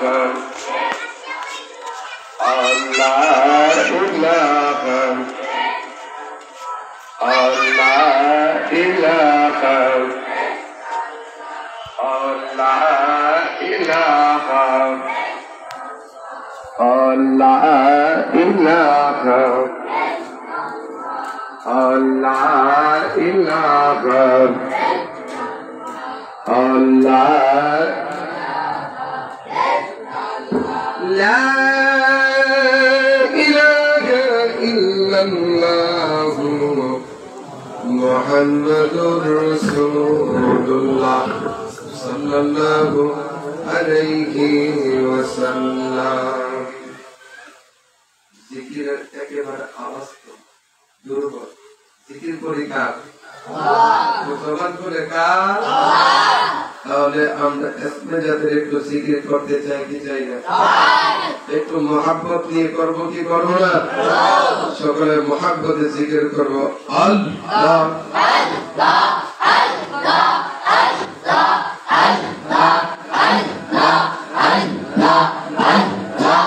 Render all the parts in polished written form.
মুহাম্মাদুর রাসূলুল্লাহ সাল্লাল্লাহু আলাইহি ওয়াসাল্লাম। জিকিরের একেবারে আওয়াজ তো দুর্বল। জিকির করি কার? মুসলমান করে কার? তাহলে আমরা ইসমে জাতের একটু জিকির করতে চাই কি চাই না? একটু মহব্বত নিয়ে করব কি করব না? সকলে মহব্বতে জিকির করব। আল্লাহ আল্লাহ আল্লাহ আল্লাহ আল্লাহ আল্লাহ আল্লাহ আল্লাহ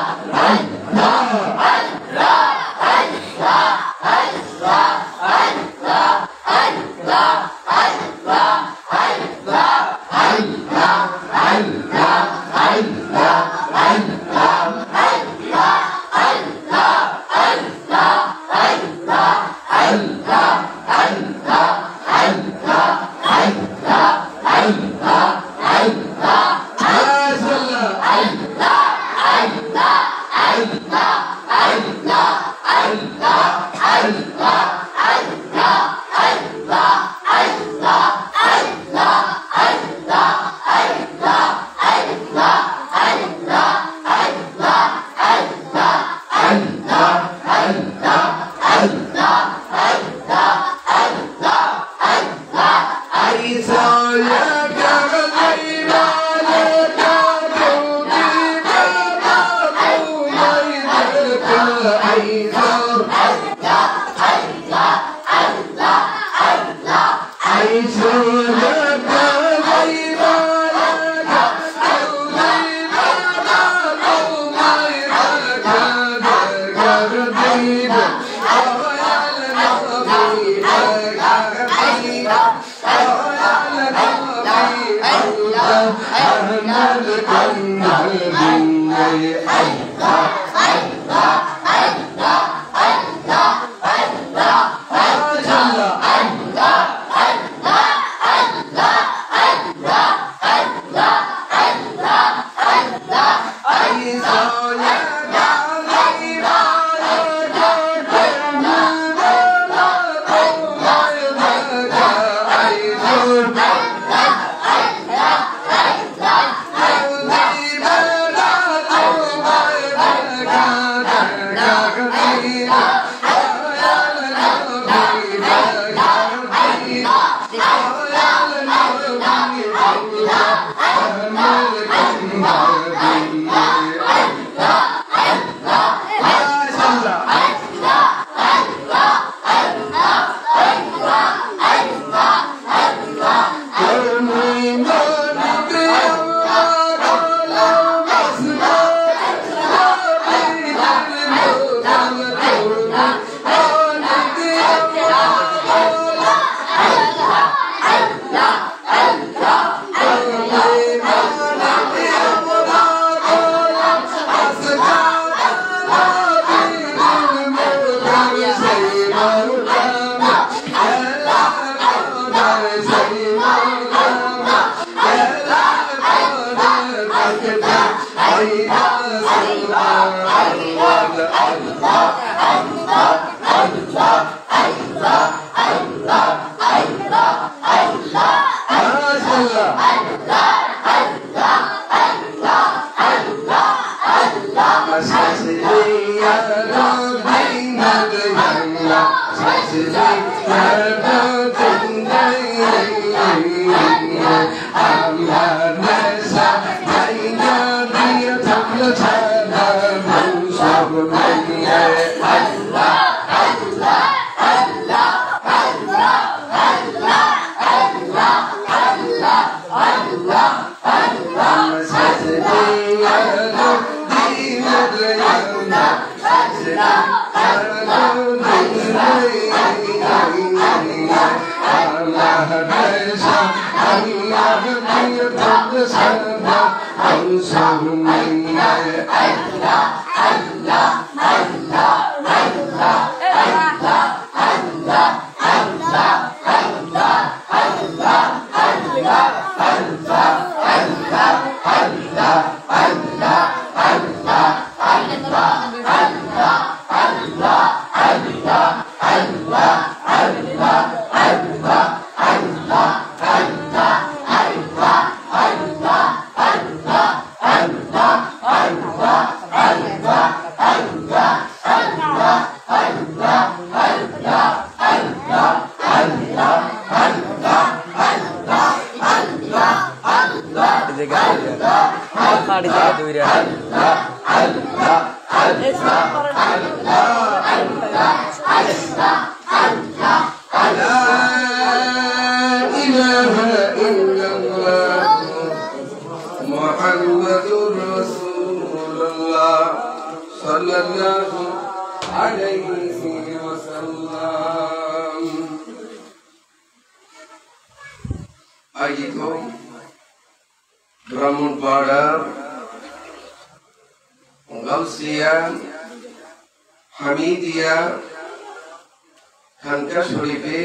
Allah হামিদিয়া খানকা শরীফে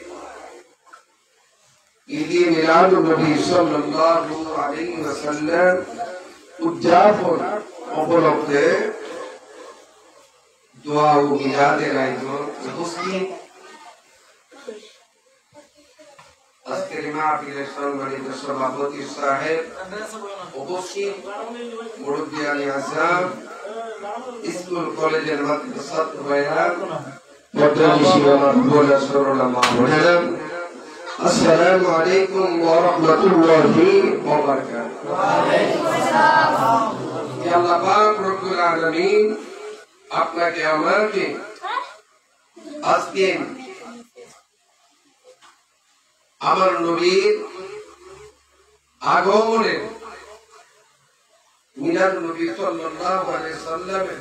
ঈদে মিলাদুন নবী সাল্লাল্লাহু আলাইহি ওয়াসাল্লাম উদযাপন উপলক্ষে দোয়া ও মিলাদের আয়োজন উপস্থিত আজকের মাহফিলের সম্মানিত সভাপতি সাহেব, উপস্থিত মুরব্বিয়ানে আযম, স্কুল কলেজের মাদ্রাসার ছাত্ররা, প্রতিবেশী আমার বোনেরা সরলা মা বোনেরা, আসসালামু আলাইকুম ওয়া রাহমাতুল্লাহি ওয়া বারাকাতুহু। ওয়া আলাইকুম আসসালাম। হে আল্লাহ পাক রব্বুল আলামিন, আপনাকে আমাকে আজকে আমার নবীর আগমনে মিলাদ নবী সাল্লাল্লাহু আলাইহি সাল্লামের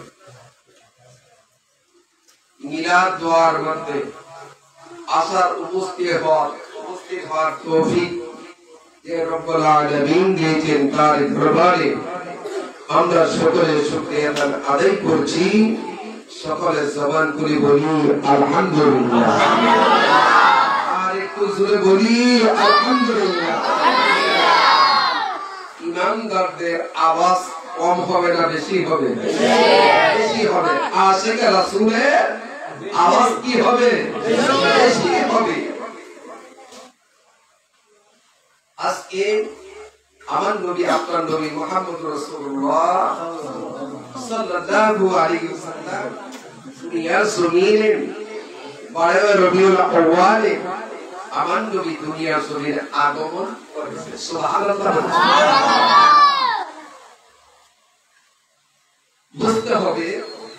মিলাদ দোয়ার মধ্যে আসার উপস্থিত হওয়ার তৌফিক যে রব্বুল আলামিন দিয়েছেন, তার দরবারে আমরা সকলে শুকরিয়া আদায় করছি। সকলে জবান করে বলি আলহামদুলিল্লাহ। আর একটু জোরে বলি আলহামদুলিল্লাহ। ইমানদারদের আওয়াজ কম হবে না বেশি হবে? বেশি হবে। আশিকে রাসূলের আওয়াজ কি হবে? বেশি হবে। আজকে আমার নবী, আপনার নবী মুহাম্মদ রাসূলুল্লাহ সাল্লাল্লাহু আলাইহি ওয়াসাল্লাম দুনিয়ার জমিনে 12 রবিউল আউয়ালে আমার নবী দুনিয়ার জমিনে আগমন করেছেন। সুবহানাল্লাহ। বুঝতে হবে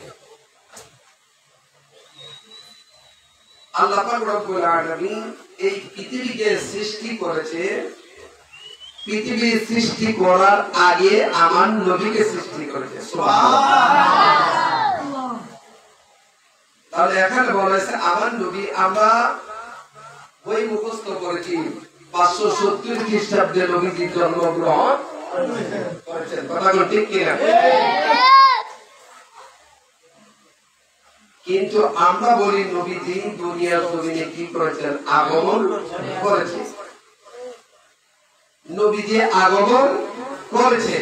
আল্লাহ পাক রব্বুল আলামিন এই পৃথিবীকে সৃষ্টি করেছে। পৃথিবী সৃষ্টি করার আগে আমার নবীকে সৃষ্টি করেছে। সুবহানাল্লাহ। তাহলে এখানে বলা হয়েছে আমার নবী, আমরা বই মুখস্থ করেছি 570 খ্রিস্টাব্দে নবীজি জন্মগ্রহণ করেছেন। কথাগুলো ঠিক কিনা? কিন্তু আমরা বলি নবীজি দুনিয়ার জমিনে কি করেছেন? আগমন করেছেন। নবীজি আগমন করেছেন।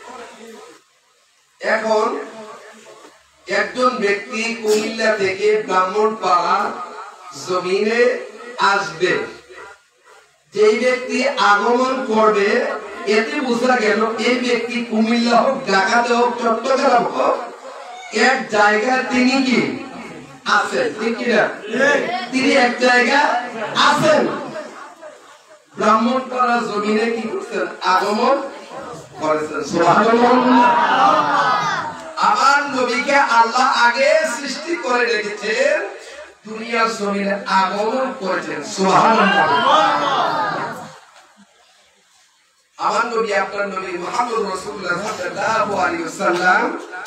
এখন একজন ব্যক্তি কুমিল্লা থেকে ব্রাহ্মণপাড়া জমিনে আসবে, যেই ব্যক্তি আগমন করবে এতে বোঝা গেল এই ব্যক্তি কুমিল্লা হোক, ঢাকাতে হোক, চট্টগ্রাম হোক, এক জায়গায় তিনি কি আছেন? ঠিক কিনা? তিনি এক জায়গা আছেন। ব্রাহ্মণপাড়া জমিনে কি করছেন? আগমন করেছেন। সুবহানাল্লাহ। আমার নবীকে আল্লাহ আগে সৃষ্টি করে রেখেছেন, দুনিয়ার জমিনে আগমন করেছেন। সুবহানাল্লাহ। আমার নবী আপনার নবী মুহাম্মদ রাসূলুল্লাহ সাল্লাল্লাহু আলাইহি ওয়াসাল্লাম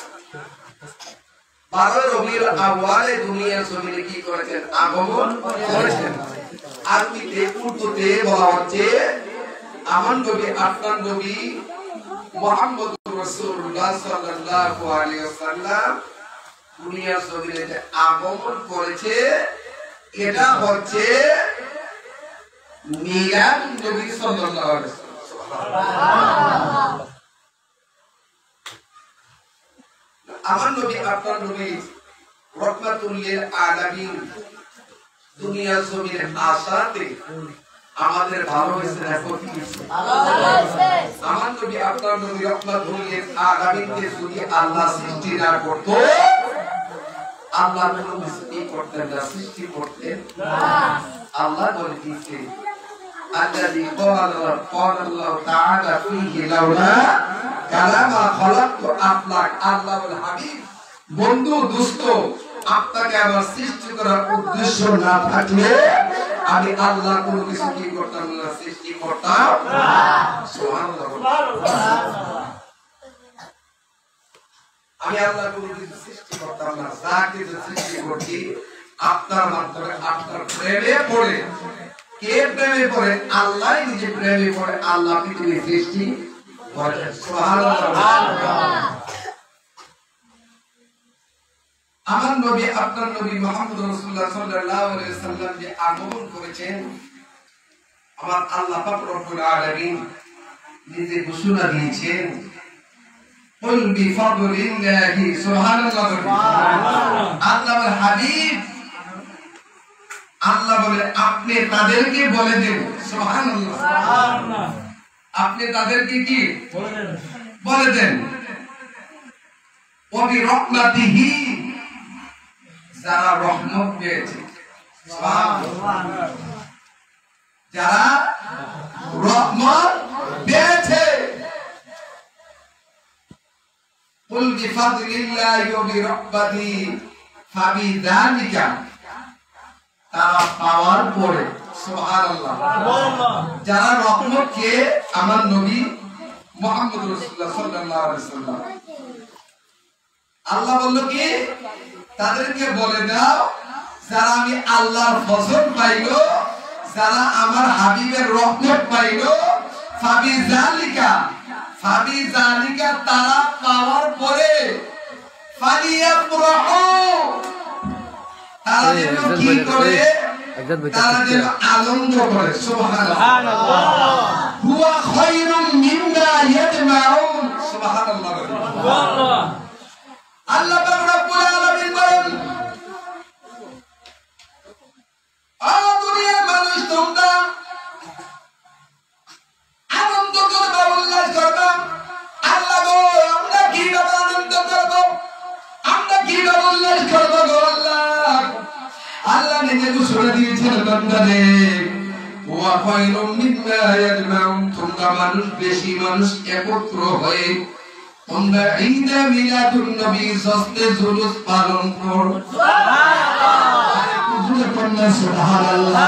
12 রবিউল আউয়ালে দুনিয়ার জমিনে কি করেছেন? আগমন করেছেন। আরবিতে উর্দুতে বলা হচ্ছে আমার নবী আপনার নবী মুহাম্মদ রাসূলুল্লাহ সাল্লাল্লাহু আলাইহি ওয়াসাল্লাম দুনিয়ার জমিনে যে আগমন করেছে এটা হচ্ছে মিলাদ নবী সাল্লাল্লাহু আলাইহি ওয়াসাল্লাম। আমার নবী আপনার নবী রাহমাতুল লিল আলামিন দুনিয়ার জমিনে আসাতে আমাদের ভালো হয়েছে না ক্ষতি হয়েছে? আমার নবী আপনার নবী রাহমাতুল লিল আলামিনকে যদি আল্লাহ সৃষ্টি না করত, আল্লাহ কোনো সৃষ্টি করতেন না, সৃষ্টি করতেন আল্লাহ বলে দিয়েছে الذي قال الله تعالى فيه لولا كلام خلقت أفلاك আল্লাহ বলে হাবিব বন্ধু দোস্ত আপনাকে আমার সৃষ্টি করার উদ্দেশ্য না থাকলে আমি আল্লাহ কোনো কিছু কি করতাম না, সৃষ্টি করতাম না। সুবহানাল্লাহ। আমি আল্লাহ কোনো কিছু সৃষ্টি করতাম না, যা কিছু সৃষ্টি করছি আপনার মাধ্যমে আপনার প্রেমে পড়ে। কে প্রেমে পড়ে? আল্লাহ নিজে প্রেমে পড়ে, আল্লাহ পৃথিবী সৃষ্টি করেন। সুবহানাল্লাহ। আমার নবী আপনার নবী মুহাম্মদ রাসূলুল্লাহ সাল্লাল্লাহু আলাইহি ওয়াসাল্লাম যে আগমন করেছেন, আমার আল্লাহ পাক রব্বুল আলামিন নিজে ঘোষণা দিয়েছেন কুল বিফাদলিল্লাহি। সুবহানাল্লাহ। আল্লাহর হাবিব আল্লাহ বলে আপনি তাদেরকে বলে দেন। সুবহানাল্লাহ। আপনি তাদেরকে কি বলে দেন? ওয়া বিরহমাতিহি, যারা রহমত পেয়েছে। সুবহানাল্লাহ। যারা রহমত পেয়েছে। কুল বিফাদলিল্লাহি ওয়া বিরহমাতিহি ফাবিযালিকা, তারা পাওয়ার পরে। সুবহানাল্লাহ। যারা রহমতকে আমার নবী মুহাম্মদ রাসূলুল্লাহ সাল্লাল্লাহু আলাইহি ওয়াসাল্লাম আল্লাহ বলল কি তাদেরকে বলে দাও যারা আমি আল্লাহর ফজল পাইলো, যারা আমার হাবিবের রহমত পাইলো, ফাবিযালিকা তারা পাওয়ার পরে ফালিয়াফরাহু, তারা যেন কি করে? তারা যেন আনন্দ করে। সুবহানাল্লাহ। হুয়া খায়রুম মিম্মা ইয়াজমাউন। সুবহানাল্লাহ। আল্লাহ পাক রব্বুল আলামিন বলেন, ও দুনিয়ার মানুষ তোমরা আনন্দ করবে, উল্লাস করবে। আল্লাহ গো আমরা কিভাবে আনন্দ করব, আমরা কিভাবে উল্লাস করব গো আল্লাহ? আল্লাহ নিজে ঘোষণা দিয়েছেন বান্দারে ওয়া খায়রুম মিম্মা ইয়াজমাউন, তোমরা মানুষ বেশি মানুষ একত্র হয়ে তোমরা ঈদে মিলাদুন নবী জশ্নে জুলুস পালন করো। সুবহানাল্লাহ। সুবহানাল্লাহ।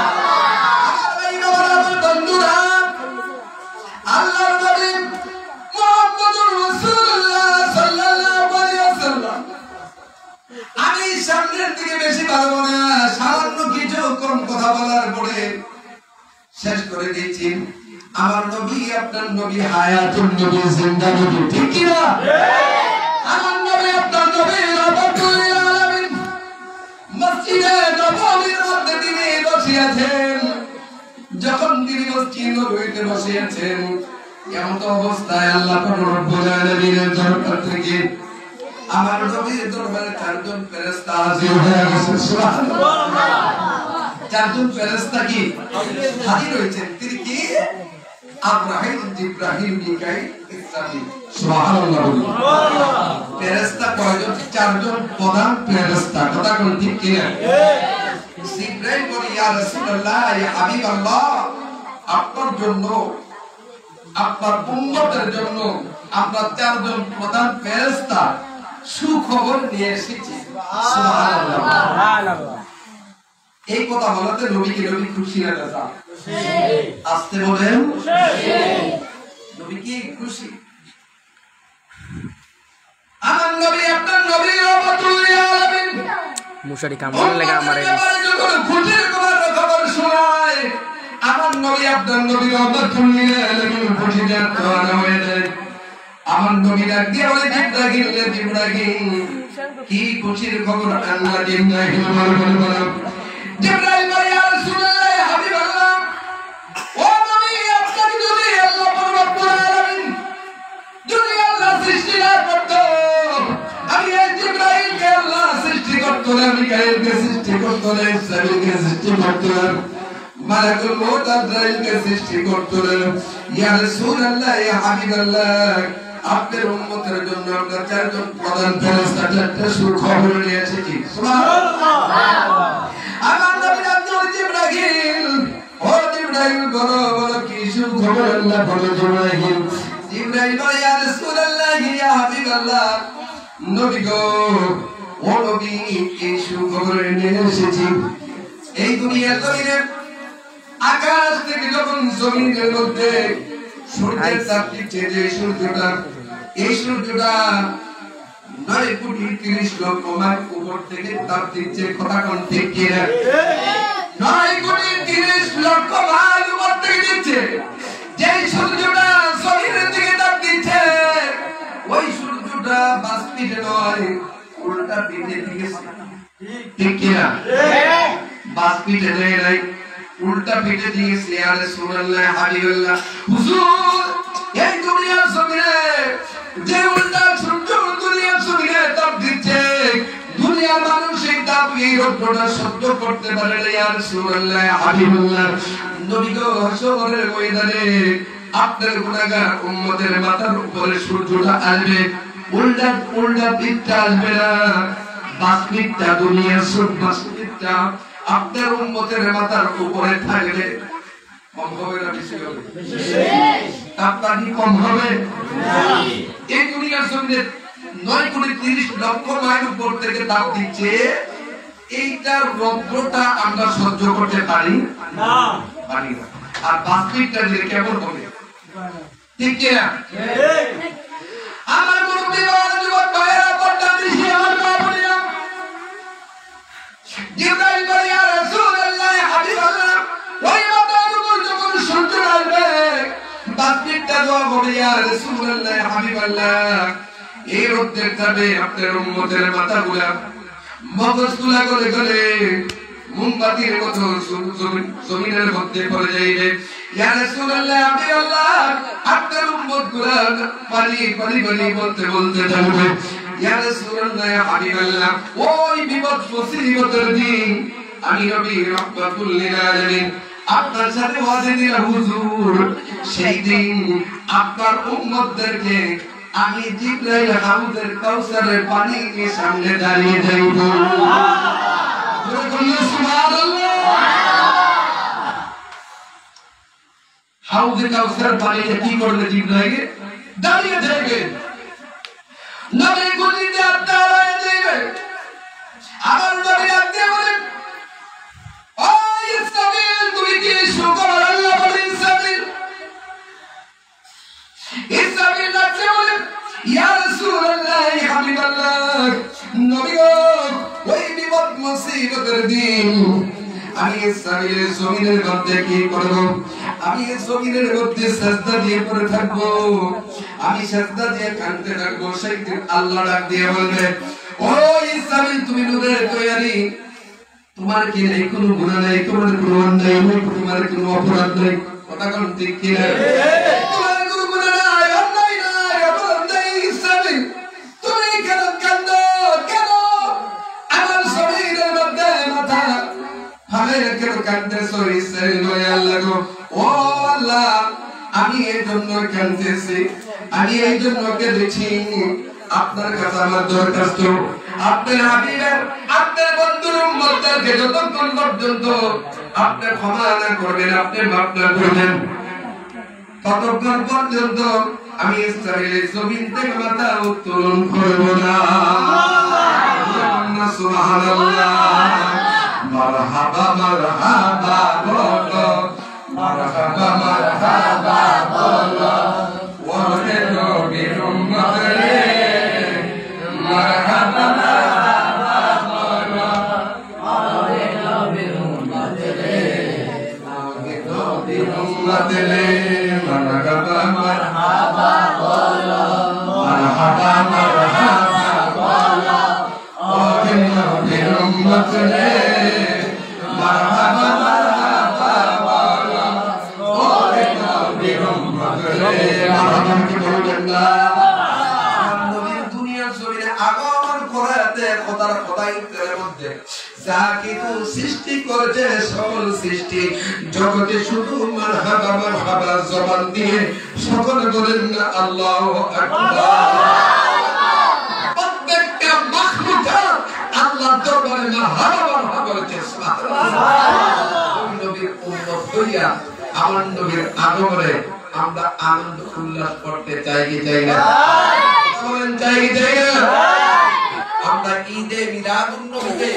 বন্ধুরা আল্লাহর নবী মুহাম্মদুর রাসূলুল্লাহ সাল্লাল্লাহু আলাইহি ওয়াসাল্লাম আমি সামনের দিকে বেশি পারবো না, সামান্য কিছু কম কথা বলার পরে শেষ করে দিয়েছি। আমার নবী আপনার নবী হায়াতুন নবী, জিন্দা নবী, ঠিক কি না? আমার নবী আপনার নবী রাহমাতুল লিল আলামিন মসজিদে নববীর মধ্যে তিনি বসে আছেন। যখন তিনি মসজিদে নববীতে বসে আছেন, এমন অবস্থায় আল্লাহ পাক রব্বুল আলামিনের দরবার থেকে আমার নবীর দরবারে চারজন ফেরেশতা হাজির হয়ে গেছে। সুবহানাল্লাহ। চারজন ফেরেশতা কি হাজির হয়েছেন? তিনি কি? আব্রাহিম, জিবরাইল, মিকাইল, ইসরাফিল। সুবহানাল্লাহ। ফেরেশতা কয়জন? চারজন প্রধান ফেরেশতা। কথা কোন ঠিক কি না? জিবরাইল বলে ইয়া রাসূলুল্লাহ, ইয়া হাবিবাল্লাহ, আপনার জন্য আপনার উম্মতের জন্য আমরা চারজন প্রধান ফেরেশতা সুখবর নিয়ে এসেছি। সুবহানাল্লাহ। সুবহানাল্লাহ। এই কথা বলাতে নবী কি নবী খুশি না? আসতে বলেন। নবী কি খুশি? আমার নবী আপনার নবী রহমাতুল লিল আলামিন মুশারি কামড় লাগা আমারে যখন খুশির খবর শোনায়, আমার নবী আপনার নবী রহমাতুল লিল আলামিন খুশিতে আত্মহারা হয়ে যায়। আমার নবী ডাক দিয়ে বলে, জিবরাইল কি খুশির খবর? আল্লাহ জিবরাইল বলো। জিবরাইল বলে, ইয়া রাসূলুল্লাহ হাবিবাল্লাহ, ও নবী আপনাকে যদি আল্লাহ রব্বুল আলামিন যদি আল্লাহ সৃষ্টি না করত, আমি এই জিবরাইলকে আল্লাহ সৃষ্টি করত না, মিকাইলকে সৃষ্টি করত না, ইসরাফিলকে সৃষ্টি করত না, মালাকুল মউত আজরাইলকে সৃষ্টি করত না। ইয়া রাসূলুল্লাহ ইয়া হাবিবাল্লাহ, আপনার উম্মতের জন্য আমরা চারজন প্রধান ফেরেশতা চারটি সুখবর নিয়ে এসেছি। সুবহানাল্লাহ। আমার নবী আব্দুল জিবরাইল, ও জিবরাইল বলো কি সুখবর? আল্লাহ বলো জিবরাইল। জিবরাইল বলে, ইয়া রাসূলুল্লাহ ইয়া হাবিবাল্লাহ, নবী গো, ও নবী এই সুখবর নিয়ে এসেছি। এই দুনিয়ার জমিনে আকাশ থেকে যখন জমিনের মধ্যে সূর্যের তাপ দিচ্ছে, যে সূর্যটা, এই সূর্যটা 9,30,00,000 মাইল উপর থেকে তাপ দিচ্ছে। কথা কোন ঠিক কিনা? 9,30,00,000 মাইল উপর থেকে দিচ্ছে। যে সূর্যটা জমিনের দিকে তাপ দিচ্ছে, ওই সূর্যটা বাষ্পীতে নয়, উল্টা পিঠে দিয়েছে। ঠিক কিনা? বাষ্পীতে দেয় নাই, উল্টা পিঠে দিয়েছে। ইয়া রাসূলুল্লাহ হাবিবাল্লাহ, হুজুর এই দুনিয়ার জমিনে যে উল্টা সূর্য দুনিয়ার জমিনে তাপ দিচ্ছে, দুনিয়ার মানুষ এই তাপ এই রৌদ্রটা সহ্য করতে পারে না। ইয়া রাসূলুল্লাহ হাবিবাল্লাহ, নবী গো, হাশরের ময়দানে আপনার গুনাহগার উম্মতের মাথার উপরে সূর্যটা আসবে, উল্টা পিঠটা আসবে না, বাষ্পীটা দুনিয়ার সব বাষ্পীটা আপনার উম্মতের মাথার উপরে থাকবে। কম হবে না বেশি হবে? তাপটা কি কম হবে? এই দুনিয়ার জমিনে 9,30,00,000 মাইল উপর থেকে তাপ দিচ্ছে, এইটার রৌদ্রটা আমরা সহ্য করতে পারি না, পারি না। আর বাষ্পীটা দিলে কেমন হবে? ঠিক কিনা? আমার মুরব্বি বাবা, যুবক ভাইয়েরা, পর্দা বেশি আমার মা বোনেরা, জিবরাইল বলে, ইয়া রাসূলুল্লাহ হাবিবাল্লাহ, ওই মাথার উপর যখন সূর্য আসবে, বাষ্পীটা দোয়া করে, ইয়া রাসূলুল্লাহ হাবিবাল্লাহ, এই রোদের তাপে আপনার উম্মতের মাথাগুলা মগজ তুলা করে গলে মোমবাতির মতো জমিনের মধ্যে পড়ে যাইবে। ইয়া রাসূলুল্লাহ হাবিবাল্লাহ, আপনার উম্মতগুলা পানি পানি পানি বলতে বলতে থাকবে। ইয়া রাসূলুল্লাহ হাবিবাল্লাহ, ওই বিপদ মুসিবতের দিন আমি নবী রাহমাতুল লিল আলামিন আপনার সাথে ওয়াদা দিলাম, হুজুর সেই দিন আপনার উম্মতদেরকে আমি জিবরাইল হাউজের কাউসারের পানি নিয়ে সামনে দাঁড়িয়ে যাইব। সুবহানাল্লাহ। হাউজে কাউসারের পানিতে কি করবে? জিবরাইল দাঁড়িয়ে যাবে, নবী গলিতে আপনার হয়ে যাবে। আমার নবী আপনি বলেন, ও ইসরাফিল, তুমি কি শুকর? আল্লাহ বলে, ইসরাফিল ডাকতে বলেন, ইয়া রাসূলুল্লাহ হাবিবাল্লাহ, নবী গো, ওই বিপদ মুসিবতের দিন আমি ইসরাফিলের জমিনের মধ্যে কি করব? আমি জমিনের মধ্যে সিজদা দিয়ে পড়ে থাকবো, আমি সিজদা দিয়ে কাঁদতে থাকবো। সেই দিন আল্লাহ ডাক দিয়ে বলবে, ও ইসরাফিল, তুমি নূরের তৈরি, তোমার কি নেই কোনো গুনাহ নেই, তোমার কোনো অন্যায় নেই, তোমার কোনো অপরাধ নেই। কথা কোন ঠিক কিনা? তোমার কোনো গুনাহ নাই, অন্যায় নাই, অপরাধ নেই। ইসরাফিল, তুমি কেন কাঁদো? কেন আমার শরীরের মধ্যে মাথা ভাবে কেন কাঁদতেছো? ইসরাফিল বলে, আল্লাহ গো, ও আল্লাহ, আমি এই জন্য কাঁদতেছি, আমি এই জন্য কেঁদেছি, আপনার কাছে আমার দরখাস্ত, আপনার হাবিবের, আপনার বন্ধুর উম্মতদেরকে যতক্ষণ পর্যন্ত আপনি ক্ষমা না করবেন, আপনি মাফ না করবেন, ততক্ষণ পর্যন্ত আমি ইসরায়েলের জমিন থেকে মাথা উত্তোলন করব না। সুবহানাল্লাহ। মারহাবা মারহাবা বলো, মারহাবা মারহাবা বলো। মারহাবা মারহাবা বলো আগে নবীর উম্মত রে আগে নবীর উম্মত রে মারহাবা মারহাবা বলো মারহাবা মারহাবা বলো আগে নবীর উম্মত রে মারহাবা মারহাবা বলো আগে নবীর উম্মত রে মারহাবা কি বলবেন না নবীর দুনিয়ার জমিনে আগমন করাতে খোদার খোদাইতের মধ্যে যা কিছু সৃষ্টি করেছে সকল সৃষ্টি জগতে শুধু মারহাবা মারহাবা জবান দিয়ে সকলে বলেন না আল্লাহু আকবার প্রত্যেকটা মাখলুকাত আল্লাহ দরবারে মারহাবা মারহাবা বলছে সুবহানাল্লাহ নবীর উম্মত হইয়া আমার নবীর আগমনে আমরা আনন্দ উল্লাস করতে চাই কি চাই না বলেন চাই কি চাই না আমরা ঈদে মিলাদুন নবীকে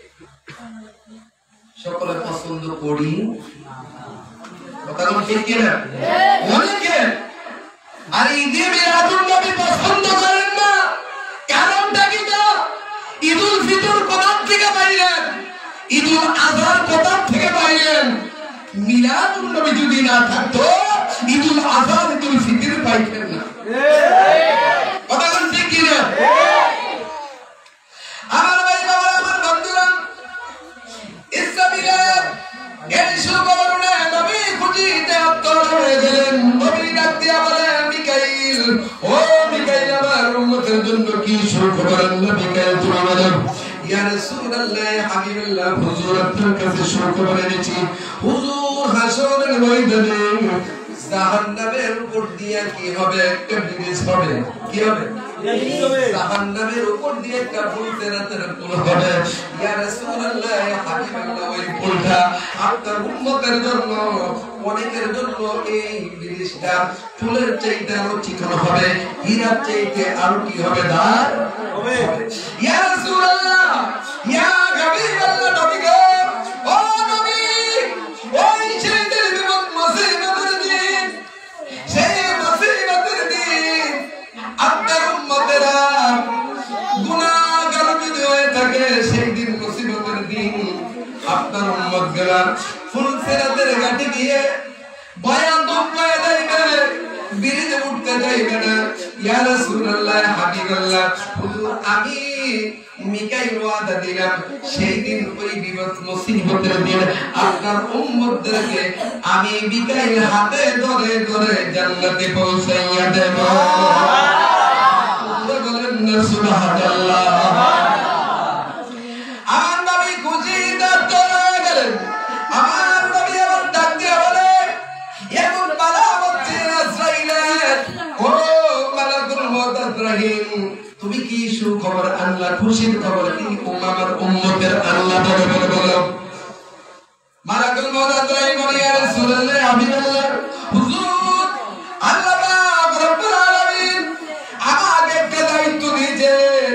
সকলে পছন্দ করি কথা বল ঠিক কি না অনেকে আর ঈদে মিলাদুন নবী পছন্দ করেন না কারণটা কি না ঈদুল ফিতর কোথা থেকে পাইলেন ঈদুল আজহা কোথা থেকে পাইলেন মিলাদুন নবী যদি না থাকতো ঈদুল আজহা ঈদুল ফিতর পাইতেন না কথা বল ঠিক কি না আমার ভাই বাবা আমার বন্ধুরা ইসলামিয়াত এর সুবর্ণে নবী খুঁজিতে আত্মর হয়ে গেলেন নবী ডাক দিয়া বলেন মিকাইল ও মিকাইল আমার উম্মতের জন্য কি সুখবর আল্লাহ মিকাইল তুমি বলেন ইয়া রাসূলুল্লাহ হাবিবাল্লাহ হুজুর আপনার কাছে সুখবর এনেছি হুজুর হাসরের ময়দানে জাহান্নামের উপর দিয়ে কি হবে একটা ব্রিজ হবে কি হবে জাহান্নামের উপর দিয়ে একটা ফুলসেরাতের পুল হবে ইয়া রাসূলুল্লাহ হাবিবাল্লাহ ওই পুলটা আপনার উম্মতের জন্য অনেকের জন্য এই ব্রিজটা ফুলের চাইতে আরো চিকন হবে হীরার চাইতে আরো কি হবে দার হবে ইয়া রাসূলুল্লাহ ইয়া হাবিবাল্লাহ নবী গো ও নবী ওই ছেলেদের বিপদ মুসিবতের দিন সেই মুসিবতের দিন আপনার উম্মতেরা গুনাহগার যদি হয়ে থাকে সেই দিন মুসিবতের দিন আপনার উম্মতরা ফুলসিরাতের ঘাটে গিয়ে বয়ান দোকায় যাইবে বিরিজে উঠতে যাইবে না ইয়া রাসূলুল্লাহ হাবিবাল্লাহ হুজুর আমি মিকাইল ওয়াদা দিলাম সেই দিন ওই বিপদ মুসিবতের দিন আপনার উম্মতদেরকে আমি মিকাইল হাতে ধরে ধরে জান্নাতে পৌঁছাইয়া দেব বলেন না সুবহানাল্লাহ আমার নবী খুশিতে হয়ে গেলেন আমার নবী আবার ডাক দিয়ে বলে এখন বালা হচ্ছে ইসরাইলের ও মালাকুল মউত আজরাইল তুমি কি সুখবর আল্লাহ খুশির খবর কি আমার উম্মতের আল্লাহ বলে বলে বলো মালাকুল মউত আজরাইল বলে ইয়া রাসূলুল্লাহ হাবিবাল্লাহ হুজুর আল্লাহ পাক রব্বুল আলামিন আমাকে একটা দায়িত্ব দিয়েছে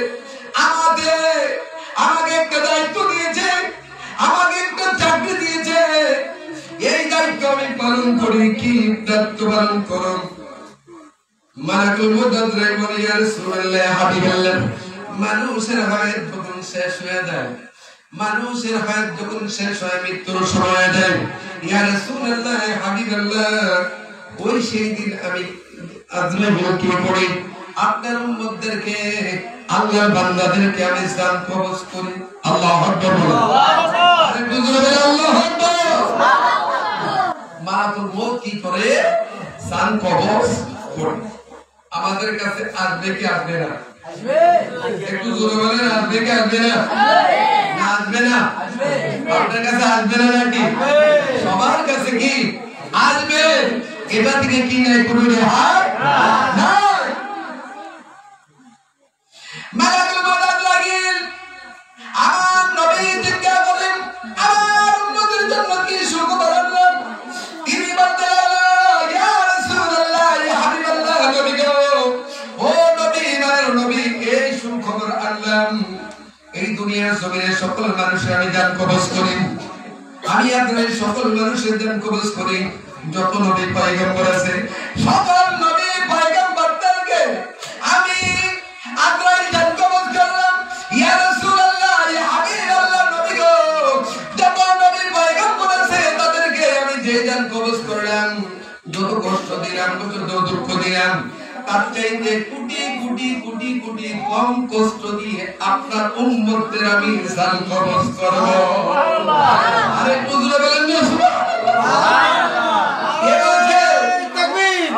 আমাকে একটা দায়িত্ব দিয়েছে আমাকে একটা চাকরি দিয়েছে এই দায়িত্ব আমি পালন করি কি দায়িত্ব পালন করুন মালাকুল মউত আজরাইল বলে ইয়া রাসূলুল্লাহ হাবিবাল্লাহ মানুষের হায়াত যখন শেষ হয়ে যায় মানুষের হায়াত যখন শেষ হয় মৃত্যুর সময় দেয় ইয়া রাসূলুল্লাহ হাবিবাল্লাহ ওই সেই দিন আমি আজরাইল কি করি আপনার উম্মতদেরকে আল্লাহর বান্দাদেরকে আমি জান কবজ করি আল্লাহু আকবার আরে বুঝলে আল্লাহু আকবার মালাকুল মউত কি করে জান কবজ করে আমাদের কাছে আসবে কি আসবে না আসবে একটু জোরে বলেন আসবে কি আসবে না আসবে না আপনার কাছে আসবে না নাকি সবার কাছে কি আসবে এটা থেকে কি নাই কোনো রেহাই না মালাকুল মউত আজরাইল আমার নবী জিজ্ঞাসা করেন আমার উম্মতের জন্য কি সুখবর আনলেন তিনি বলতে লাগলেন ইয়া রাসূলুল্লাহ ইয়া হাবিবাল্লাহ নবী গো ও নবী আমার নবী এই সুখবর আনলাম এই দুনিয়ার জমিনে সকল মানুষের আমি দান কবজ করি আমি আপনাদের সকল মানুষের দান কবজ করি যত নবী পয়গম্বর আছে সকল নবী পয়গম্বরদেরকে আমি আজরাইল দান কবজ দুঃখ দিলাম, তার চাইতে কোটি কোটি কোটি কোটি কম কষ্ট দিয়ে আপনার উম্মতদের আমি জান কবজ করব। আরে বুঝলে বলেন না সুবহানাল্লাহ। তাকবীর,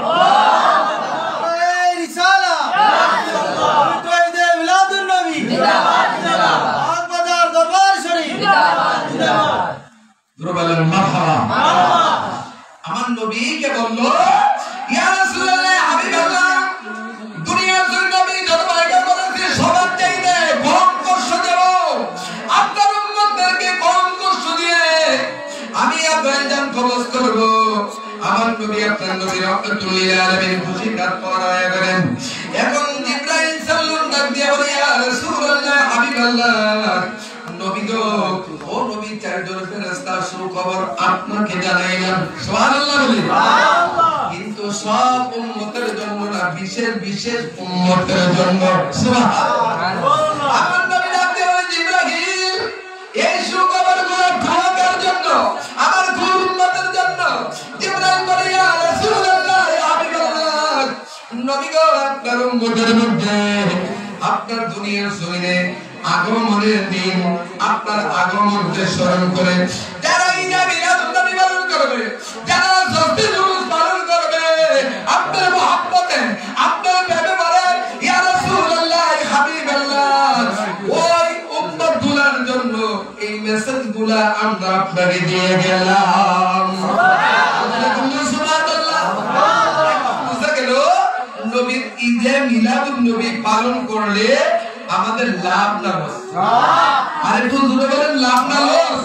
এই রিসালা, তৌহিদে মিলাদুন নবী, জিন্দাবাদ জিন্দাবাদ, বাজার দরবার শরীফ, জিন্দাবাদ জিন্দাবাদ, বলেন মারহাবা মারহাবা। আমার নবীকে বলল, ইয়া রাসূলুল্লাহ, হাবিবাল্লাহ, দুনিয়ার জন্য আমি যত জায়গা করেছি সবার চাইতে কম কষ্ট দেব, আপনার উম্মতদেরকে কম কষ্ট দিয়ে আমি আপনার জান কবজ করব। আমার নবী আপনার নবী রাহমাতুল লিল আলামিন খুশি কাজ করায় গেলেন। এখন জিবরাইল সাল্লাল্লাহু আলাইহি ওয়াসাল্লাম দিয়ে বলে, ইয়া রাসূলুল্লাহ, হাবিবাল্লাহ, নবী গো, ও নবী, চারজন ফেরেশতা সুখবর আপনাকে জানাইলাম। সুবহানাল্লাহ বলি সুবহানাল্লাহ। কিন্তু সব উম্মতের জন্য না, বিশেষ বিশেষ উম্মতের জন্য। সুবহানাল্লাহ। আমার নবী ডাকতে বলে, জিবরাইল, এই সুখবরগুলো কার জন্য? আমার কোন উম্মতের জন্য? জিবরাইল বলে, ইয়া রাসূলুল্লাহ, হাবিবাল্লাহ, নবী গো, আপনার উম্মতের মধ্যে আপনার দুনিয়ার জমিনে আগমনের দিন, আপনার আগমনকে স্মরণ করে যারা ঈদে মিলাদুন নবী পালন করবে, যারা ষষ্ঠী জুলুস পালন করবে, আপনার মহব্বতে, আপনার প্রেমে বলে, ইয়া রাসূলুল্লাহ, হাবিবাল্লাহ, ওই উম্মতগুলোর জন্য এই মেসেজগুলো আমরা আপনাকে দিয়ে গেলাম। সুবহানাল্লাহ। বুঝা গেল, নবীর ঈদে মিলাদুন নবী পালন করলে আমাদের লাভ না লস? আরে একটু জোরে বলেন, লাভ না লস?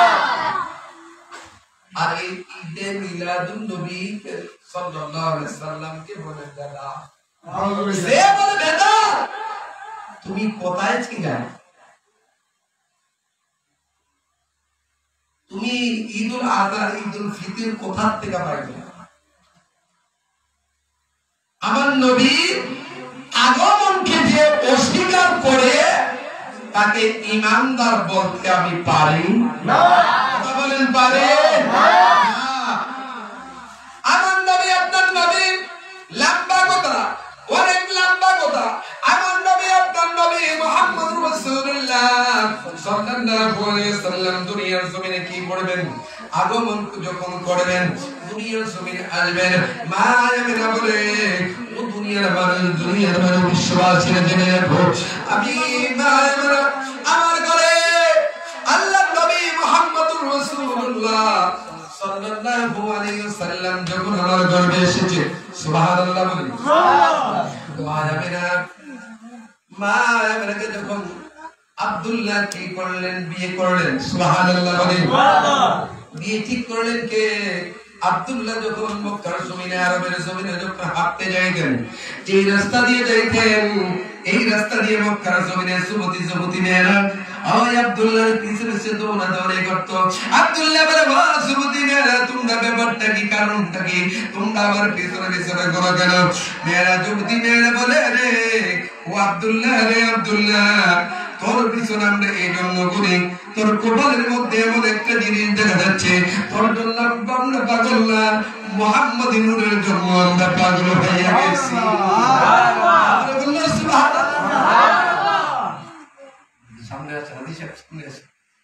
আর এই ঈদে মিলাদুন নবী সাল্লাল্লাহু আলাইহি সাল্লামকে বলে দাদা, সে বলে দাদা, তুমি কোথায় ছিলে? তুমি ঈদুল আযহা, ঈদুল ফিতর কোথা থেকে পাইলে? আমার নবী আগমনকে যে অস্বীকার করে তাকে ঈমানদার বলতে আমি পারি না। কথা বলেন, পারে না। আমার নবী, আপনার নবী লম্বা কথা, অনেক লম্বা কথা। আমার নবী, আপনার নবী মুহাম্মদ রাসূলুল্লাহ সাল্লাল্লাহু আলাইহি ওয়াসাল্লাম দুনিয়ার জমিনে কি করবেন? আগমন যখন করবেন, দুনিয়ার জমিনে আসবেন, মা আয়েশা বলে, ও দুনিয়ার মানুষ, বিশ্ববাসীরা জেনে রাখো, আমি মা আয়েশা, আমার ঘরে আল্লাহর নবী মুহাম্মদুর রাসূলুল্লাহ সাল্লাল্লাহু আলাইহি ওয়াসাল্লাম যখন আমার গর্ভে এসেছে, সুবহানাল্লাহ বলি সুবহানাল্লাহ। মা আয়েশাকে যখন আব্দুল্লাহ কি করলেন? বিয়ে করলেন। সুবহানাল্লাহ বলি সুবহানাল্লাহ। বিয়ে ঠিক করলেন কে? আব্দুল্লাহ যখন মক্কার জমিনে, আরবের জমিনে যখন হাঁটতে যাইতেন, যে রাস্তা দিয়ে যাইতেন, এই রাস্তা দিয়ে মক্কার জমিনে যুবতী মেয়েরা ওই আব্দুল্লাহর পিছনে সে দৌড়াদৌড়ি করতো। আব্দুল্লাহ বলে, ওয়া যুবতী মেয়েরা, তোমরা ব্যাপারটা কি, কারণটা কি, তোমরা আমার পিছনে করো কেন? মেয়েরা, যুবতী মেয়েরা বলে, রে ও আব্দুল্লাহ, রে আব্দুল্লাহ, তোর পিছনে আমরা এই জন্য করি, তোর কপালের মধ্যে এমন একটা জিনিস দেখা যাচ্ছে, তোর জন্য আমরা পাগল না, মুহাম্মদ নূরের জন্য আমরা পাগল হয়ে গেছি। সামনে আছে হাদিস, সামনে আছে।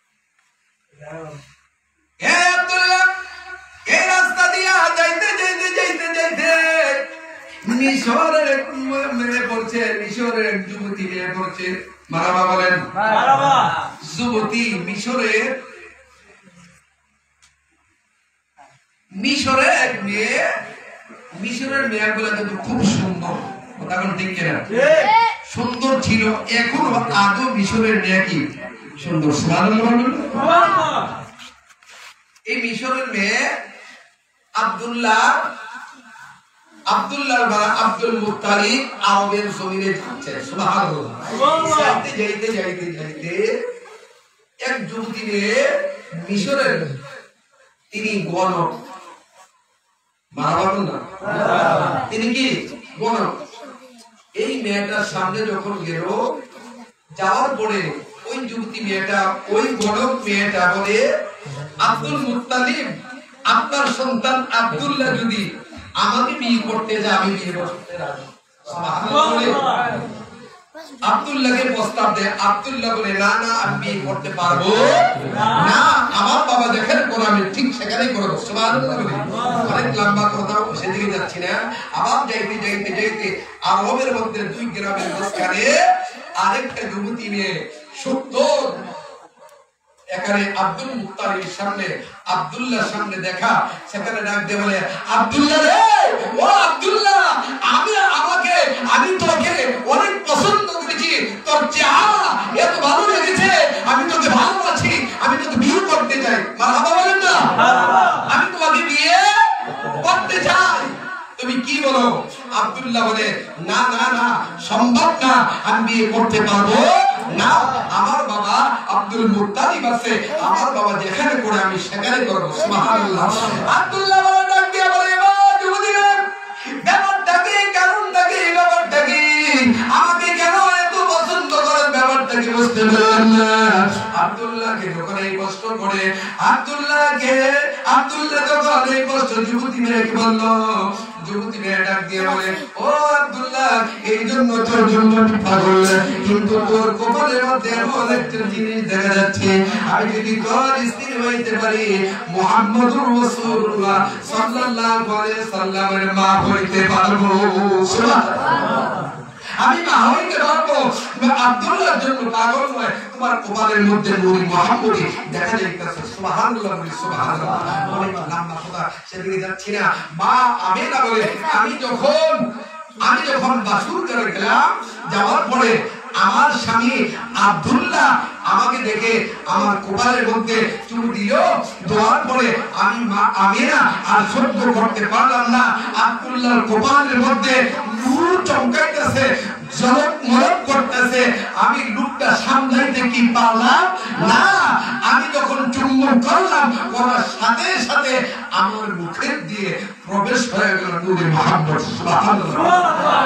এ আব্দুল্লাহ, এই রাস্তা দিয়া যাইতে যাইতে যাইতে যাইতে মিশরের এক মেয়ে পড়ছে, মিশরের এক যুবতী মেয়ে পড়ছে। মারহাবা বলেন মারহাবা। যুবতী মিশরের এক মেয়ে, মিশরের মেয়েগুলো কিন্তু খুব সুন্দর। কথা কোন ঠিক কিনা? সুন্দর ছিল, এখনো আজও মিশরের মেয়ে কি সুন্দর। সুবহানাল্লাহ। এই মিশরের মেয়ে আব্দুল্লাহ বাবা আব্দুল মুত্তালিব আরবের জমিনে যাচ্ছে। সুবহানাল্লাহ। যাইতে যাইতে যাইতে যাইতে এক যুবতী মেয়ে মিশরের, তিনি গণক। মারহাবা না, তিনি কি গণক। এই মেয়েটার সামনে যখন গেল, যাওয়ার পরে ওই যুবতী মেয়েটা, ওই গণক মেয়েটা বলে, আব্দুল মুত্তালিব, আপনার সন্তান আব্দুল্লাহ যদি আমাকে বিয়ে করতে যা, আমি বিয়ে করতে রাজি। আব্দুল্লাহকে প্রস্তাব দেয়, আব্দুল্লাহ বলে না না আমি বিয়ে করতে পারবো না, আমার বাবা যেখানে করে আমি ঠিক সেখানেই করবো। সুবহানাল্লাহ। অনেক লম্বা কথা, সেদিকে যাচ্ছি না। আবার যাইতে যাইতে যাইতে আরবের মধ্যে দুই গ্রামের মাঝখানে আরেকটা যুবতী মেয়ে 70 এখানে আব্দুল মুত্তালিবের সামনে আব্দুল্লাহর সামনে দেখা, সেখানে ডাক দিয়ে বলে আব্দুল্লাহ রে, ও আব্দুল্লাহ, আমি তোকে অনেক পছন্দ করেছি, তোর চেহারা এত ভালো লেগেছে, আমি তোকে ভালোবাসি, আমি তোকে বিয়ে করতে চাই। মারহাবা বলেন না? আমি তোমাকে বিয়ে করতে চাই, তুমি কি বলো? আব্দুল্লাহ বলে না না না, সম্ভব না, আমি বিয়ে করতে পারবো না, আমার বাবা আব্দুল মুত্তালিব আছে, আমার বাবা যেখানে করে আমি সেখানে করবো। সুবহানাল্লাহ। আব্দুল্লাহ বলে ডাক দিয়ে বলে যুবতী ব্যাপারটা কি, কারণটা কি, ব্যাপারটা কি, আমাকে কেন এত পছন্দ করেন, ব্যাপারটা কি বুঝতে পারলেন না? আব্দুল্লাহকে যখন এই কষ্ট করে, আব্দুল্লাহ যখন এই কষ্ট যুবতী মেয়েকে বললো, যুবতী মেয়ে ডাক দিয়ে বলে ও আব্দুল্লাহ, এই জন্য তোর জন্য আমি পাগল, কিন্তু তোর কপালের মধ্যে এমন একটা জিনিস দেখা যাচ্ছে, আমি যদি তোর স্ত্রী হইতে পারি, মুহাম্মদুর রাসূলুল্লাহ সাল্লাল্লাহু আলাইহি সাল্লামের মা হইতে পারবো। আমি মা হইতে পারবো। আব্দুল্লাহর জন্য পাগল নয়, তোমার কপালের মধ্যে নূর মুহাম্মদী দেখা যাইতেছে। সুবহানাল্লাহ, সুবহানাল্লাহ। অনেক লম্বা কথা, সেদিকে যাচ্ছি না। মা আমিনা বলে আমি যখন বাসুর করে গেলাম, যাওয়ার পরে আমার স্বামী আব্দুল্লাহ আমাকে দেখে আমার কপালের মধ্যে চুমু দিল, দেওয়ার পরে আমি মা আমিনা আর সহ্য করতে পারলাম না, আব্দুল্লাহর কপালের মধ্যে নূর চমকাইতেছে, ঝলক মলক করতেছে, আমি লুকটা সামলাইতে কি পারলাম না, আমি যখন চুম্বন করলাম, করার সাথে সাথে আমার মুখের দিয়ে প্রবেশ হয়ে গেল নূরে মুহাম্মদ। সুবহানাল্লাহ।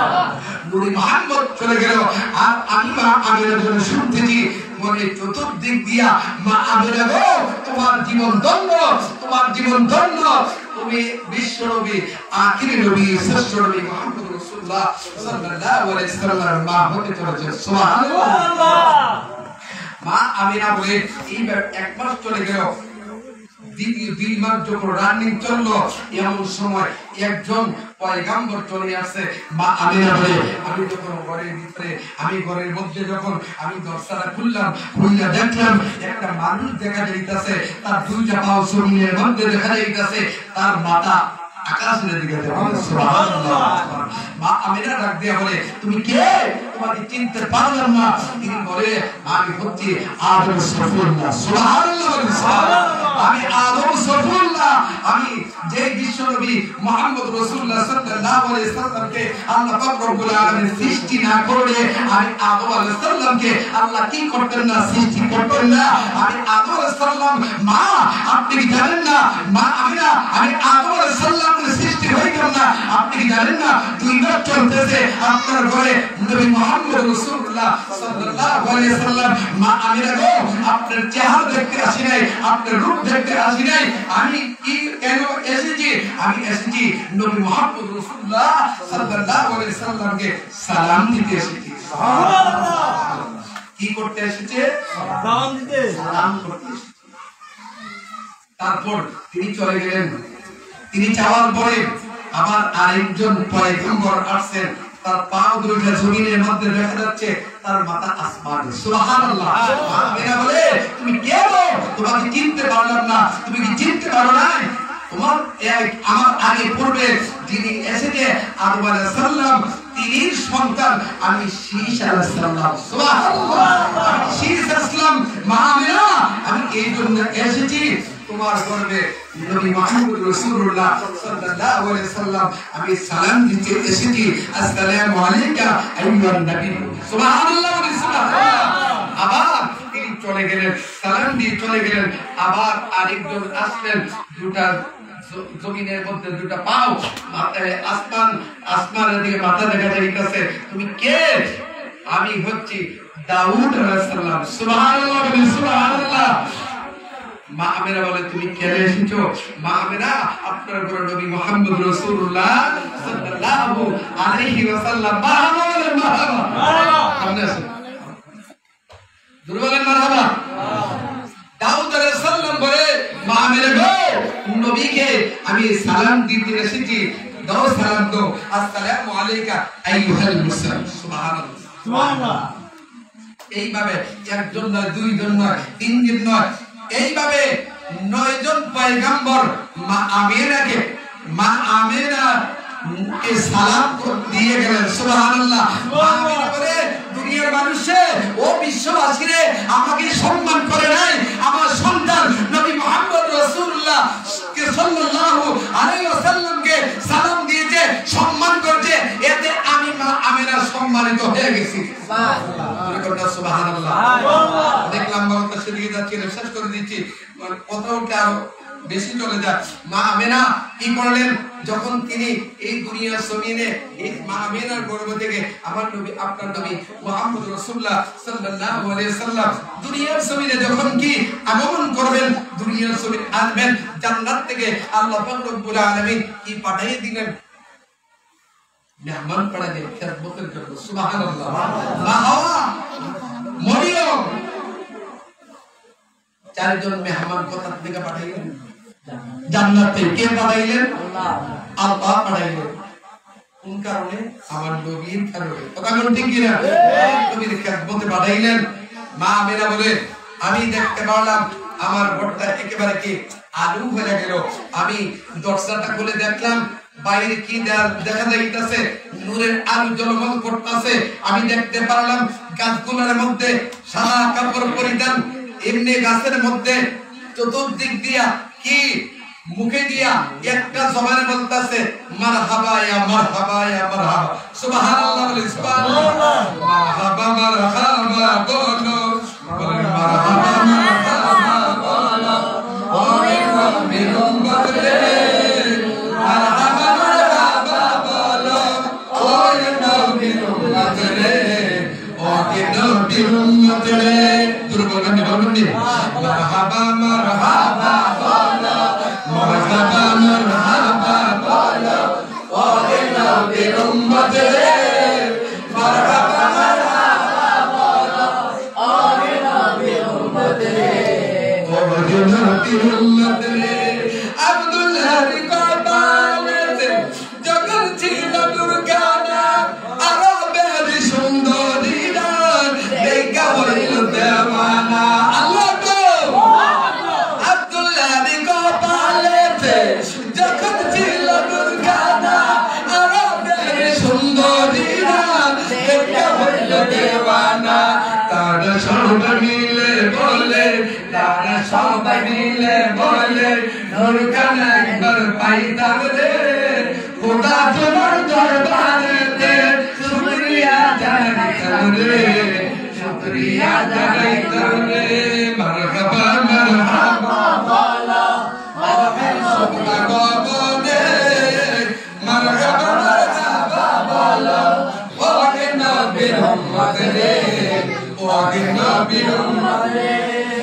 নূরে মুহাম্মদ চলে গেল, আর আমি মা আমিনার জন্য শুনতেছি মনে চতুর্দিক দিয়া, মা আমিনা গো, তোমার জীবন ধন্য, তোমার জীবন ধন্য, তুমি বিশ্ব নবী, আখির নবী, শ্রেষ্ঠ নবী মুহাম্মদ রাসূলুল্লাহ সাল্লাল্লাহু আলাইহি সাল্লামের মা হতে চলেছে। সুবহানাল্লাহ। মা আমিনা বলে এইবার এক মাস চলে গেল, দ্বিতীয় 2 মাস যখন রানিং চললো, এমন সময় একজন পয়গাম্বর চলে আসে। মা আমিনা বলে আমি যখন ঘরের মধ্যে যখন আমি দরজাটা খুললাম, খুলে দেখলাম একটা মানুষ দেখা যাইতেছে, তার 2টা পা জমিনের মধ্যে দেখা যাইতেছে, তার মাথা আকাশের দিকে। সুবহানাল্লাহ। মা আমিনা ডাক দিয়ে বলে তুমি কে, তোমাকে চিনতে পারলাম না। তিনি বলে আমি হচ্ছি আদম সফুল্লাহ। সুবহানাল্লাহ। আমি আদম সফুল্লাহ, আমি যে বিশ্ব নবী মুহাম্মদ রাসূলুল্লাহ সাল্লাল্লাহু আলাইহি সাল্লামকে আল্লাহ পাক রব্বুল আলামিন সৃষ্টি না করে, আমি আদম আলাইহিস সালামকে আল্লাহ কি করতেন না, সৃষ্টি করতেন না। আমি আদম আলাইহিস সালাম, মা আপনি কি জানেন না, মা আমিনা, আমি আদম আলাইহিস সালামের সৃষ্টি হইতাম না, আপনি কি জানেন না 2 মাস চলতেছে আপনার ঘরে নবী মুহাম্মদ রাসূলুল্লাহ সাল্লাল্লাহু আলাইহি সাল্লাম। মা আমিনা গো, আপনার চেহারা দেখতে আসি নাই, আপনার রূপ দেখতে আসি নাই, আমি কি কেন এসেছি, আমি এসেছি নবী মুহাম্মদ রাসূলুল্লাহ সাল্লাল্লাহু আলাইহি সাল্লামকে সালাম দিতে এসেছি। সুবহানাল্লাহ। কি করতে এসেছে? সালাম দিতে, সালাম করতে এসেছে। তারপর তিনি চলে গেলেন। তিনি যাওয়ার পরে আবার আরেকজন পয়গম্বর আসছেন, তার পা দুটো জমিনের মধ্যে দেখা যাচ্ছে, তার মাথা আসমানে। সুবহানাল্লাহ। আমিনা বলে তুমি কে গো, তোমাকে চিনতে পারলাম না, তুমি কি চিনতে পারো না? তোমার আমার আগে পূর্বে যিনি এসেছে আদম আলাইহিস সালাম, তিনি সন্তান আমি শীষ আলাইহিস সালাম। সুবহানাল্লাহ। আমি শীষ আসলাম। মা আমিনা, আমি এই জন্য এসেছি তোমার গর্ভে নবী মুহাম্মদ রাসূলুল্লাহ সাল্লাল্লাহু আলাইহি সাল্লাম, আমি সালাম দিতে এসেছি, আসসালামু আলাইকা আইয়ুহান নবী। সুবহানাল্লাহ। আবার তিনি চলে গেলেন, সালাম দিয়ে চলে গেলেন। আবার আরেকজন আসলেন, দুটা জমিনের মধ্যে 2টা পাও, মাথায় আসমানের দিকে মাথা দেখা যাইতেছে। তুমি কে? আমি হচ্ছি দাউদ আলাইহিস সালাম। সুবহানাল্লাহ। সুবহানাল্লাহ। মা আমেনা বলে তুমি কেন এসেছো? মা আমেনা আপনার উপর নবী মুহাম্মদ রাসূলুল্লাহ সাল্লাল্লাহু আলাইহি ওয়াসাল্লাম মারহাবা বলেন মারহাবা সামনে আসুন বলেন মারহাবা। দাউদ আলাইহিস সালাম বলে মা আমেনা গো নবীকে আমি সালাম দিতে এসেছি, দাও সালাম দাও, আসসালামু আলাইকা আইয়ুহাল মুরসাল। সুবহানাল্লাহ সুবহানাল্লাহ। এইভাবে একজন নয়, দুইজন নয়, তিনজন নয়, এইভাবে 9 জন পয়গম্বর মা আমেনা কে সালাম দিয়ে গেলেন। সুবহানাল্লাহ। মা আমেনা বলে দুনিয়ার মানুষে ও বিশ্ববাসীরে আমাকে সম্মান করে নাই, আমার সন্তান নবী মুহাম্মদ রাসূলুল্লাহ কে সাল্লাল্লাহু আলাইহি ওয়াসাল্লামকে সালাম দিয়েছে, সম্মান করেছে, এতে আমি মা আমেনা সম্মানিত হয়ে গেছি। সুবহানাল্লাহ। দেখলাম বলতে সেদিকে যাচ্ছি, শেষ করে দিচ্ছি, কথা উঠে আরো বেশি চলে যায়। মা আমেনা কি করলেন? যখন তিনি এই দুনিয়ার জমিনে এই মা আমেনার গর্ভ থেকে আমার নবী আপনার নবী মুহাম্মদ রাসূলুল্লাহ সাল্লাল্লাহু আলাইহি সাল্লাম দুনিয়ার জমিনে যখন কি আগমন করবেন, দুনিয়ার জমিনে আসবেন, জান্নাত থেকে আল্লাহ পাক রব্বুল আলামিন কি পাঠিয়ে দিলেন? মেহমান পাঠিয়ে দিলেন খেদমতের জন্য। সুবহানাল্লাহ। মা হাওয়া, মরিয়ম, 4 জন মেহমান কোথা থেকে পাঠাইলেন? জান্নাত থেকে। কে পাঠাইলেন? আল্লাহ পাঠাইলেন। কোন কারণে? আমার নবীর কারণে। কথা বলুন ঠিক কিনা? নবীর খেদমতে পাঠাইলেন। মা আমেনা বলে আমি দেখতে পারলাম আমার ঘরটা একেবারে কি আলু হয়ে গেল। আমি দরজাটা খুলে দেখলাম বাইরে কি দেখা যাইতেছে, নূরের আলো ঝলমল করতেছে। আমি দেখতে পারলাম গাছগুলোর মধ্যে সাদা কাপড় পরিধান, এমনি গাছের মধ্যে চতুর্দিক দিয়া কি মুখে দিয়া একটা জবানে বলতাছে মারহাবা ইয়া মারহাবা ইয়া মারহাবা। সুবহানাল্লাহ বলে সুবহানাল্লাহ। মারহাবা মারহাবা বলো, বলে মারহাবা মারহাবা বলো, ওরে নবীর উম্মত রে, মারহাবা মারহাবা বলো, ওরে নবীর উম্মত রে, ওরে নবীর উম্মত রে। দুর্বল বলুন নি মারহাবা মারহাবা বলো, মারহাবা মারহাবা বলো, ওরে নবীর উম্মত রে, মারহাবা মারহাবা বলো, ওরে নবীর উম্মত রে, ওরে নবীর উম্মত রে। আব্দুল্লাহ রিকাবাতে যখন ছিল দুর্গানা, আরবের সুন্দরী রাত দেখা হইল দেওয়ানা। আল্লাহ গো আব্দুল্লাহ রিকাবাতে যখন ছিল দুর্গানা, আরবের সুন্দরী রাত দেখা হইল দেওয়ানা। তারা সবাই মিলে বলে, তারা সবাই মিলে বলে, নূরখানা একবার পাইতাম রে, খোদা তোমার দরবারেতে শুকরিয়া জানাইতাম রে, শুকরিয়া জানাইতাম রে। মারহাবা মারহাবা বলো, মারহাবা শুকনা গবনে, মারহাবা মারহাবা বলো, ওরে নবীর উম্মত রে, ওরে নবীর উম্মত রে।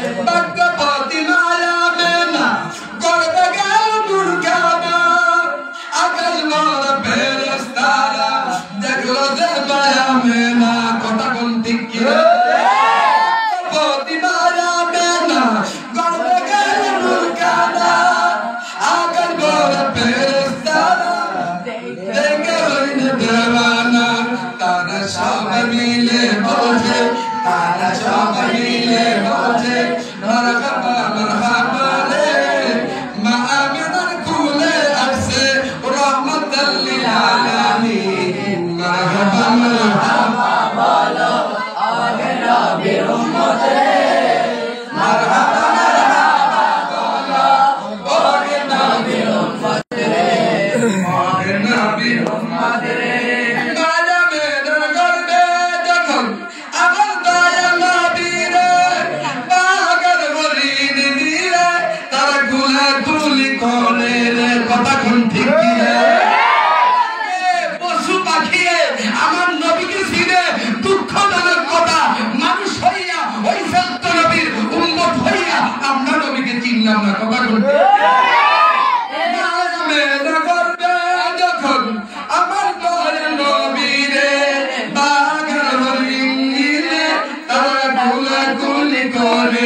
ভগবতী মায়া মেনা গর্বে গেল দুর্গানা, আকাশ মোর ফেরেশতারা দেখলো যে মায়া মেনা। কথা কোন ঠিক কি? ভগবতী মায়া মেনা গর্বে গেল দুর্গানা, আকাশ মোর ফেরেশতারা দেখে হইল দেওয়ানা। তারা সবাই মিলে বলছে, তারা সবাই মিলে বলছে, মারহাবা মারহাবা রে, মা আমেনার কুলে আসছে রাহমাতাল লিল আলামিন। মারহাবা মারহাবা বলো, ওরে নবীর উম্মত রে, মারহাবা মারহাবা বলো, ওরে নবীর উম্মত রে, ওরে নবীর উম্মত রে। মায়া মেনার গর্বে যখন আমার দয়াল নবী রে,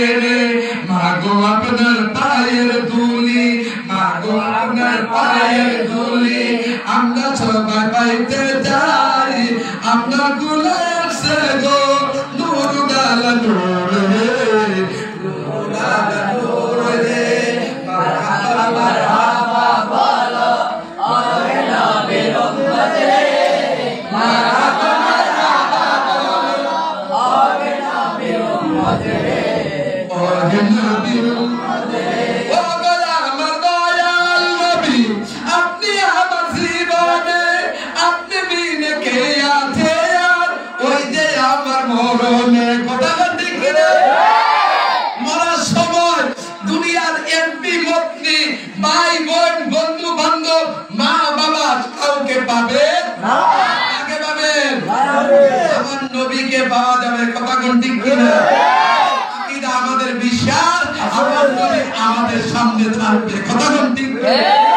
রে মাগো আপনার পায়ের ধুলি মাগো আপনার পায়ের ধুলি আমরা সবাই পাইতে যাই আপনার গুলের সে গো নূর গালা নূর রে নূর গালা নূর রে মারহাবা মারহাবা বলো ওহে নবীর উম্মতে মারহাবা মারহাবা বলো ওহে নবীর উম্মতে ওহে নবীর উম্মতে ও গলা আমার দয়াল নবী আপনি আমার জীবনে আপনি বিনে কে আছে আর ওই যে আমার মরণে কথা ঠিক কিনা মরার সময় দুনিয়ার এমপি মন্ত্রী ভাই বোন বন্ধু বান্ধব মা বাবা কাউকে পাবে না কাকে পাবে আমার নবীকে পাওয়া যাবে কথা কোন ঠিক কিনা আকীদা আমাদের বিশ্বাস আমার নবী আমাদের সামনে থাকবে কথা কোন ঠিক কিনা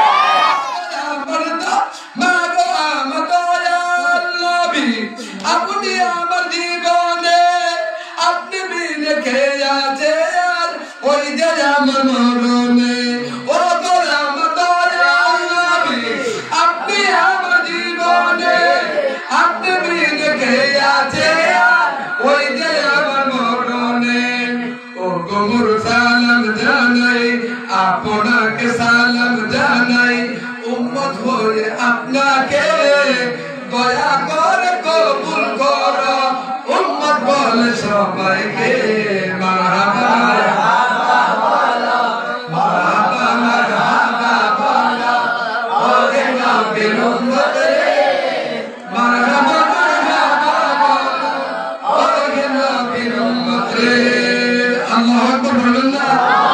আপনি আমার জীবনে আপনি বিনে কে আছে আর ওই যে আমার মরণে ও গোলাম দয়াল নবী আপনি আমার জীবনে আপনি বিনে কে আছে আর ওই যে আমার মরণে ও গোমর সালাম জানাই আপনাকে সালাম জানাই উম্মত হয়ে আপনাকে দয়া করে কবুল করো উম্মত বলে সবাইকে মারহাবা মারহাবা বলো মারহাবা মারহাবা বলো ওহে নবীর উম্মতে মারহাবা মারহাবা বলো ওহে নবীর উম্মতে আল্লাহু আকবার বলুন না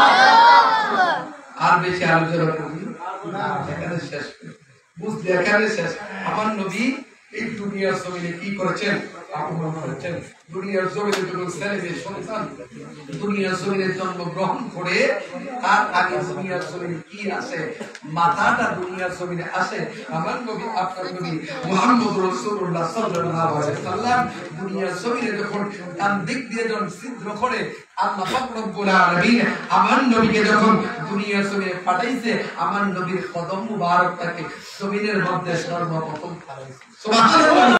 আর বেশি আলোচনা করি না এখানে শেষ বুঝলে এখানে শেষ আমার নবী এই দুনিয়ার জমিনে কি করেছেন আগমন করেছেন দুনিয়ার জমিনে যখন ছেলে মেয়ে সন্তান দুনিয়ার জমিনে জন্মগ্রহণ করে তার আগে দুনিয়ার জমিনে কি আসে মাথাটা দুনিয়ার জমিনে আসে আমার নবী আপনার নবী মুহাম্মদ রাসূলুল্লাহ সাল্লাল্লাহু আলাইহি ওয়াসাল্লাম দুনিয়ার জমিনে যখন ডান দিক দিয়ে যখন ছিদ্র করে আল্লাহ পাক রব্বুল আলামিন আমার নবীকে যখন দুনিয়ার জমিনে পাঠাইছে আমার নবীর কদম মুবারকটাকে জমিনের মধ্যে সর্বপ্রথম ফেলাইছে সুবহানাল্লাহ।